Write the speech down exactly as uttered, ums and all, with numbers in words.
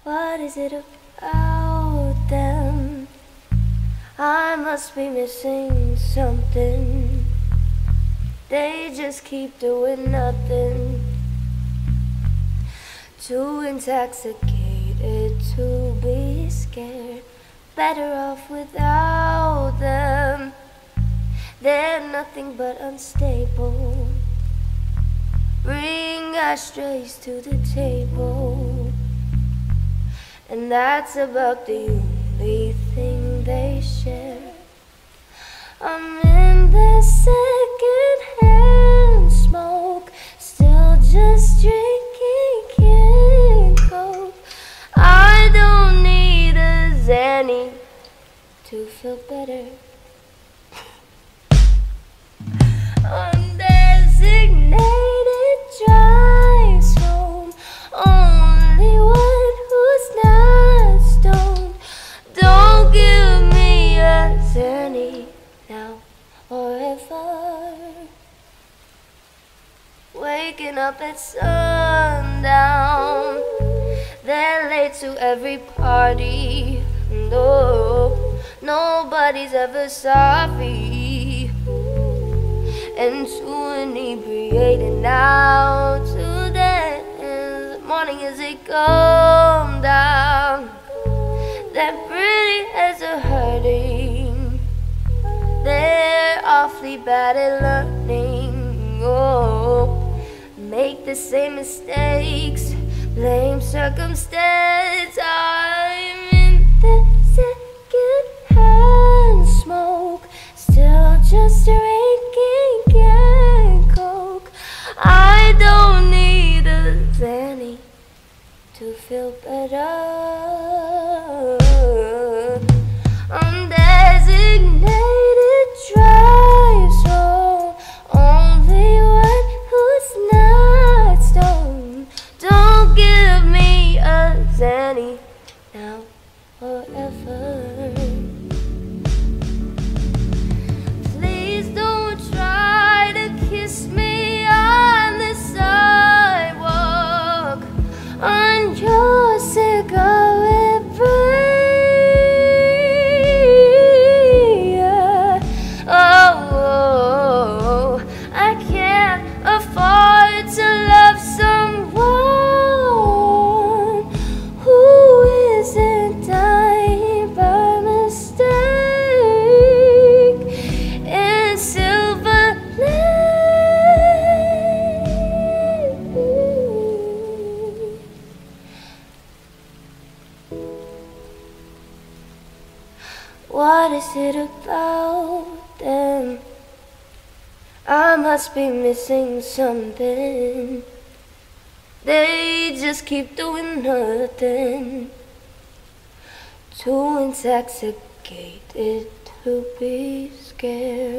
What is it about them? I must be missing something. They just keep doing nothing. Too intoxicated to be scared. Better off without them. They're nothing but unstable. Bring ashtrays to the table, and that's about the only thing they share. I'm in the second-hand smoke, still just drinking canned Coke. I don't need a xanny to feel better. Undesignated drives home, only one who's not stoned. Don't give me a xanny now or ever. Waking up at sundown, they're late to every party. No, nobody's ever sorry. And too inebriated now to dance. Morning as they come down, their pretty heads are hurting. They're awfully bad at learning. Oh, make the same mistakes, blame circumstance. I'm in the second-hand smoke, still just drinking canned Coke. I don't need a xanny to feel better. Undesignated drives home, only one who's not stoned. Don't give me a xanny now or ever. Please don't try to kiss me on the sidewalk, on your cigarette break. Oh, oh, I can't afford to love someone who isn't dying by mistake in silver lane. What is it about them? I must be missing something. They just keep doing nothing. Too intoxicated to be scared.